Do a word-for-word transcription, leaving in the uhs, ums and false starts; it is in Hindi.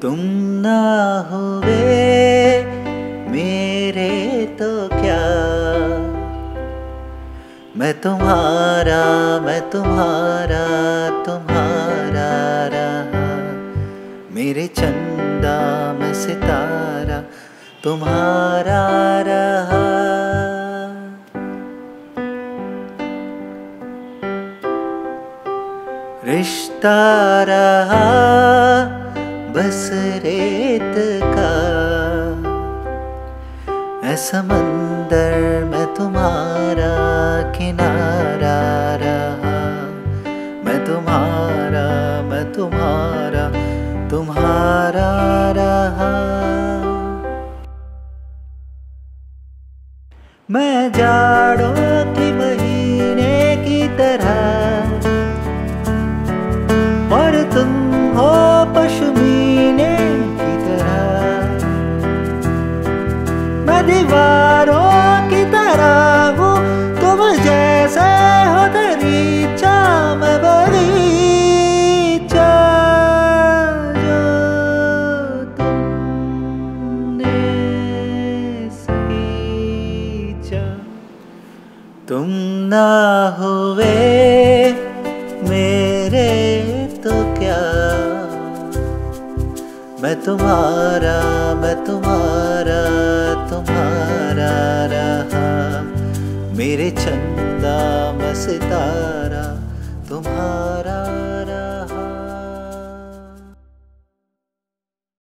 तुम ना हुए मेरे तो क्या, मैं तुम्हारा मैं तुम्हारा तुम्हारा रहा। मेरे चंदा मैं सितारा तुम्हारा रहा। रिश्ता रहा बस रेत का, ऐ समंदर मैं तुम्हारा किनारा रहा। मैं तुम्हारा मैं तुम्हारा तुम्हारा रहा। मैं जाड़ों के महीने की तरह और तुम हो पश्मीने की तरह। मैं दीवारों की तरह हूँ तुम जैसे हो दरीचा, मैं बगीचा जो तुमने सींचा। तुम ना हुए मेरे तो क्या, मैं तुम्हारा मैं तुम्हारा तुम्हारा रहा। मेरे चंदा मैं सितारा तुम्हारा रहा।